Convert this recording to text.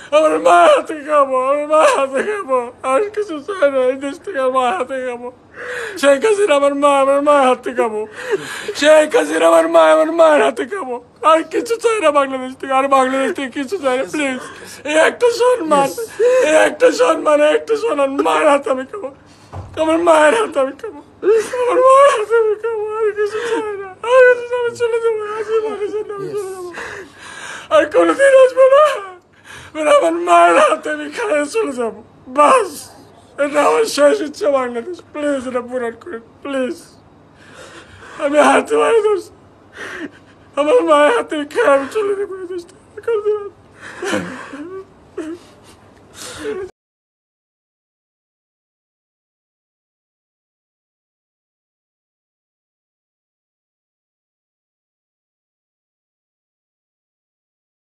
আমার মায়ের হাতে খাবো, আমার মায়ের হাতে খাবো, আর কিছু চাই না এই দেশ থেকে। আমার মায়ের হাতে খাবো, শেখ হাসিনা আমার মা, আমার মায়ের হাতে খাবো, শেখ হাসিনা আমার মা, আমার মায়ের হাতে খাবো, আর কিছু চাই না বাংলাদেশ থেকে, আর বাংলাদেশ থেকে কিছু চাই না। প্লিজ এই একটা সম্মান, এই একটা সম্মান, একটা সম্মান, মায়ের হাতে আমি খাবো, আমার মায়ের হাতে আমি খাবো, আমার মায়ের হাতে আমি খাবো, আর কিছু চাই না। আর আমি চলে যাবো, আজকে আমি চলে যাবো, আর কোনোদিন আসবো না। আমার মায়ের হাতে আমি খাইয়ে চলে যাবো, বাস। এটা আমার শেষ ইচ্ছা বাংলাদেশ। প্লিজ এটা পূরণ করেন, প্লিজ। আমি হাতে মায়ের আমার মায়ের হাতে খেয়ে আমি চলে যাবো এই দেশটা।